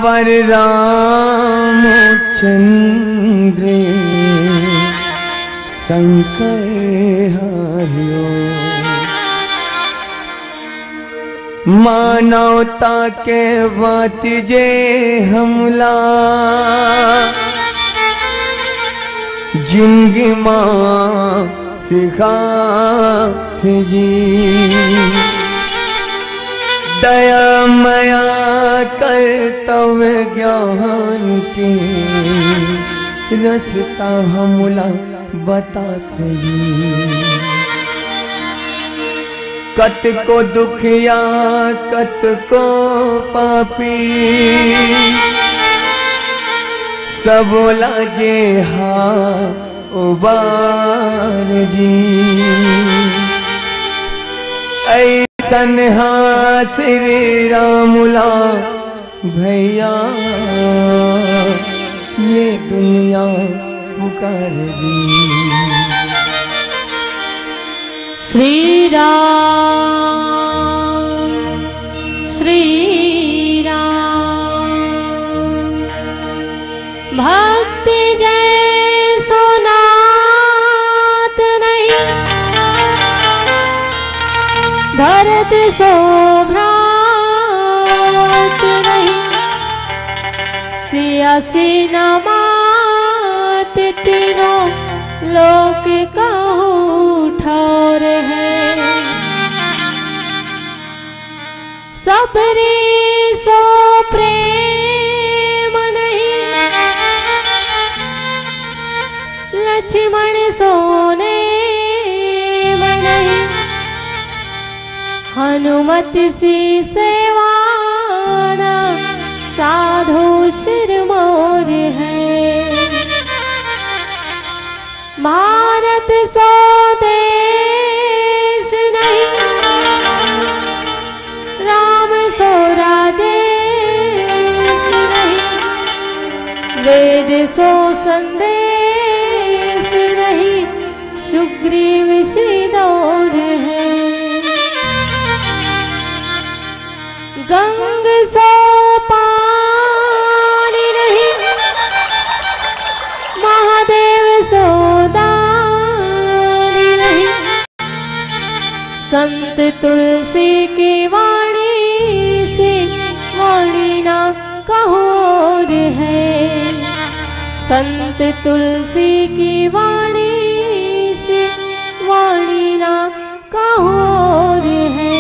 सियावर रामचंद्र शंकर हरिओ। मानवता के बात जे हमला जिंदगी मां सिखा जी। दया मया कर्तव्य ज्ञान के रसता हमला बताते जी। कत को दुखिया कत को पापी सब लागे हा उबार जी। ऐसन हा श्री रामुला भैया ये दुनिया पुकार जी। श्री राम श्री राम भक्ति जय सोनात नहीं भरत शोभ्रात नहीं। सिया सीना मात तीनों लोक कहूँ ठौर है। सबरी सो प्रेम नहीं लक्ष्मण सोने नहीं। हनुमत सी सेवाना साधु शिर मोर है। भारत सो देश नहीं राम सो राजेश नहीं। वेद सो संदेश नहीं सुग्रीव सिंदूर है। गंग सो पानी नहीं महादेव सो दानी नहीं। संत तुलसी की वाणी से वाणी ना कहोर है। संत तुलसी की वाणी से वाणी ना कहोर है।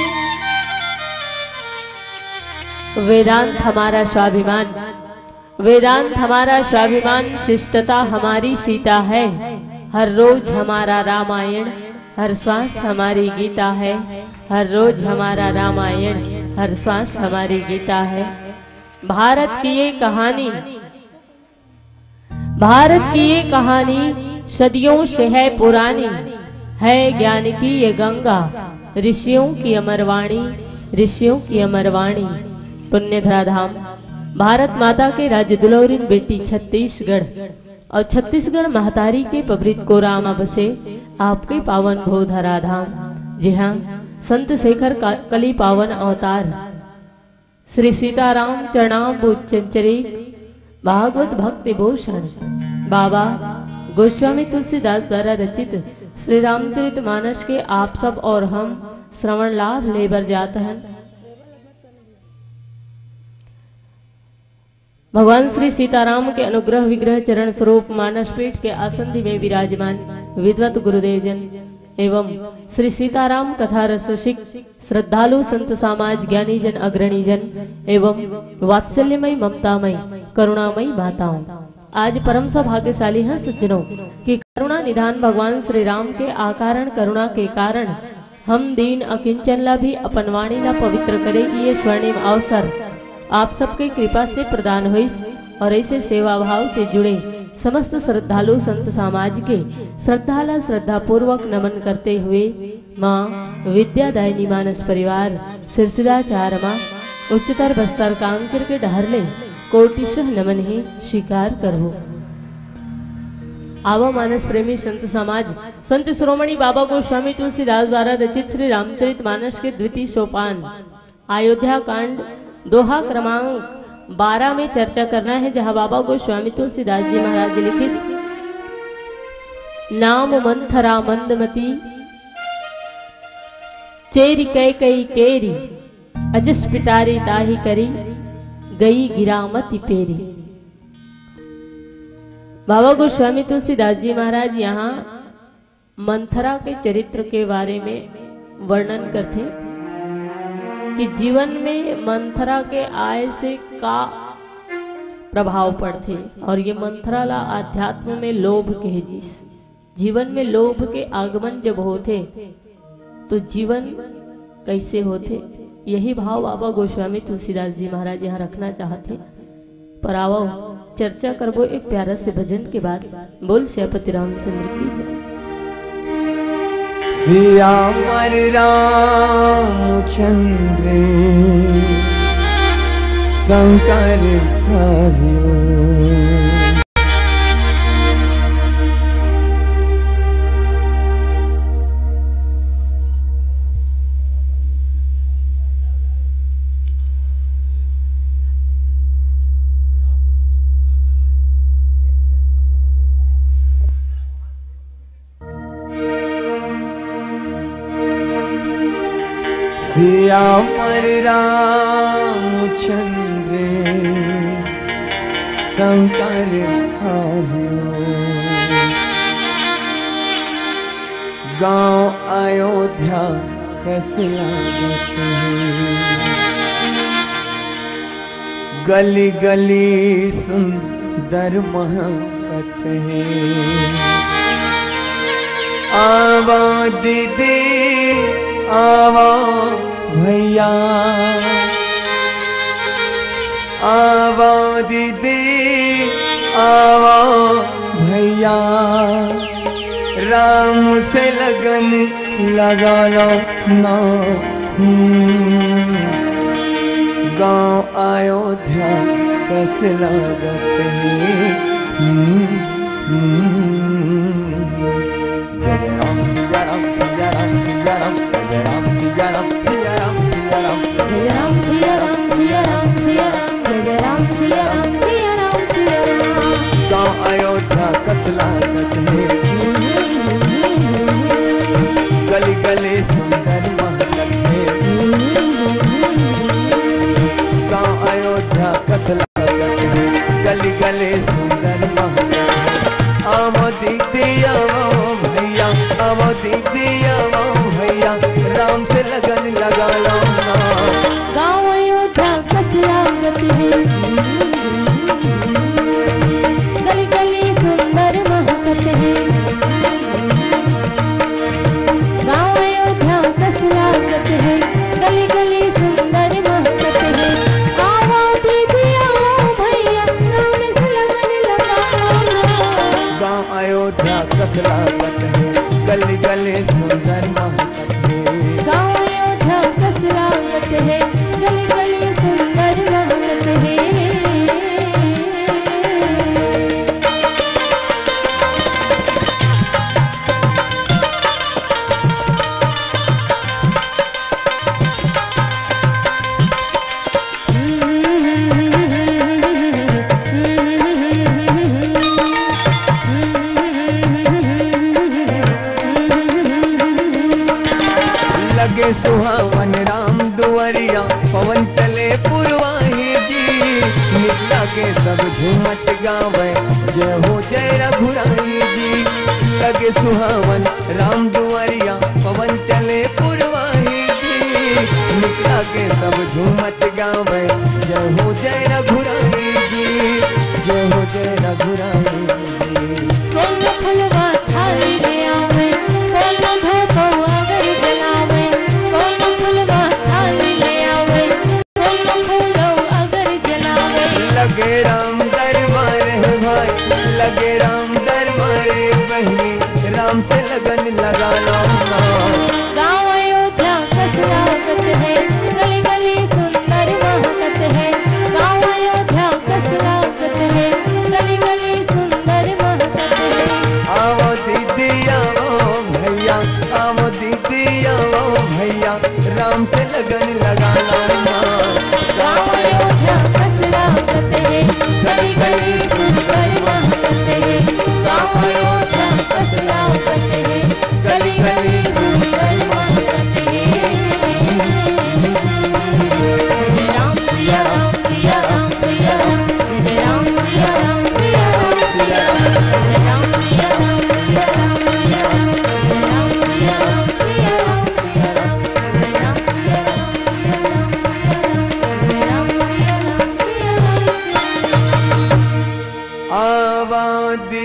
वेदांत हमारा स्वाभिमान, वेदांत हमारा स्वाभिमान, शिष्टता हमारी सीता है। हर रोज हमारा रामायण, हर श्वास हमारी गीता है। हर रोज हमारा रामायण, हर श्वास हमारी गीता है। भारत की ये कहानी, भारत की ये कहानी सदियों से है पुरानी। है ज्ञान की ये गंगा, ऋषियों की अमरवाणी, ऋषियों की अमरवाणी। पुण्यधरा धाम भारत माता के राज्य दुलौरिन बेटी छत्तीसगढ़ और छत्तीसगढ़ महतारी के पवित्र कोरामा बसे आपके पावन भोधरा धाम। जी हाँ, संत शेखर का कली पावन अवतार श्री सीताराम चरणाम्बुज चंचरी भागवत भक्ति भूषण बाबा गोस्वामी तुलसीदास द्वारा रचित श्री रामचरित मानस के आप सब और हम श्रवण लाभ लेबर जाते हैं। भगवान श्री सीताराम के अनुग्रह विग्रह चरण स्वरूप मानसपीठ के आसंदी में विराजमान विद्वत गुरुदेव जन एवं श्री सीताराम कथा रसिक श्रद्धालु संत समाज ज्ञानी जन अग्रणी जन एवं वात्सल्यमय ममतामय करुणामयी माताओं, आज परम सौभाग्यशाली हैं सज्जनों कि करुणा निधान भगवान श्री राम के आकारण करुणा के कारण हम दीन अकिंचनला भी अपन वाणी ला पवित्र करेगी ये स्वर्णिम अवसर आप सबके कृपा से प्रदान हुई और ऐसे सेवा भाव से जुड़े समस्त श्रद्धालु संत समाज के श्रद्धाला श्रद्धा पूर्वक नमन करते हुए माँ विद्यादायिनी मानस परिवार सिरसिदाचार माँ उच्चतर बस्तर कांकर के डहरले कोटिशह नमन ही स्वीकार करो। आवो मानस प्रेमी संत समाज संत शिरोमणि बाबा गोस्वामी तुलसीदास द्वारा रचित श्री रामचरित मानस के द्वितीय सोपान अयोध्या कांड दोहा क्रमांक 12 में चर्चा करना है, जहां बाबा गोस्वामी तुलसीदास जी महाराज लिखित नाम मंथरा मंदमती चेरी कई कई केरी अजस पिटारी ताही करी गई गिरामती पेरी। बाबा गोस्वामी तुलसीदास जी महाराज यहाँ मंथरा के चरित्र के बारे में वर्णन करते कि जीवन में मंथरा के आय से का प्रभाव पड़ते, और ये मंथरा ला आध्यात्म में लोभ कहे जी। जीवन में लोभ के आगमन जब होते तो जीवन कैसे होते, यही भाव बाबा गोस्वामी तुलसीदास जी महाराज यहाँ रखना चाहते। पर आओ चर्चा करबो एक प्यारा से भजन के बाद। बोल श्यापति रामचंद्र की जय। श्यामर रामचंद्र शंकर हरिओ। श्यामर रामचंद्र शंकर हरिओ। गाँव अयोध्या कैसे लागत है, गली गली सुंदर महकत है। आवा दीदी आवा भैया, आवा दीदी आवा भैया, राम से लगन लगा लो ना। गाँव अयोध्या कैसे लागत है। जय राम सिया राम सिया राम सिया राम, जय राम सिया राम सिया राम सिया राम, जय राम सिया राम सिया राम सिया राम, जय राम सिया राम सिया राम सिया राम। गाँव अयोध्या कैसे लागत है, गली गली सुंदर महकत है। गाँव अयोध्या कैसे लागत है, गली गली सुंदर महकत है। आवो दीदी आवो भैया, आवो दीदी आवो भैया, राम से लगन लगा लो ना। गाँव अयोध्या कैसे लागत है, गली गली सुंदर महकत है। गाँव अयोध्या कैसे लागत है, गली गली सुंदर महकत है। आवो दीदी आवो भैया, राम से लगन लगा लो ना। गाँव अयोध्या कैसे लागत है, गली गली सुंदर महकत है। गाँव अयोध्या कैसे लागत है, गली गली सुंदर महकत है। लगे सुहावन राम दुआरिया, पवन चले पुरवाही जी। निकला के सब झूमत गावे, जय हो जय रघुराई जी। लगे सुहावन राम दुआरिया, पवन चले पुरवाही जी। निकला के सब झूमत गावे, जय हो जय रघुराई जी, जय हो जय रघुराई जी। कौन फुलवा थाली ले आवे, कौन धोखो अगर जलावे। कौन फुलवा थाली ले आवे, कौन फूलो अगर जलावे। लगे राम दरबार है भाई, लगे राम दरबार बहनी, राम से लगन लगा लो ना। गाँव अयोध्या कैसे लागत है, गली गली सुंदर महकत है। गाँव अयोध्या कैसे लागत है, गली गली सुंदर महकत है। आवो दीदी आवो भैया, आवो दीदी आवो भैया, राम से लगन लगा लो ना। गाँव अयोध्या कैसे लागत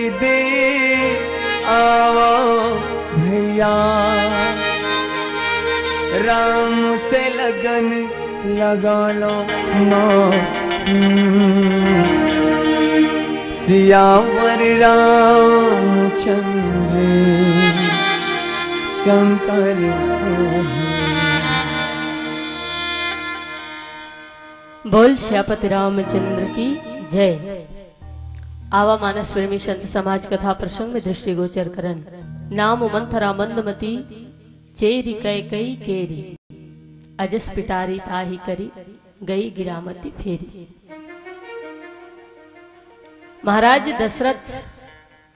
दे आओ भैया, राम से लगन लगा लो ना। सियावर रामचंद्र शंकर। बोल श्यापति रामचंद्र की जय। आवा मानस प्रेमी संत समाज कथा प्रसंग में दृष्टिगोचर करन। नाम मंथरा मंदमती चेरी कै कई केरी, अजस पिटारी ताही करी गई गिरामती फेरी। महाराज दशरथ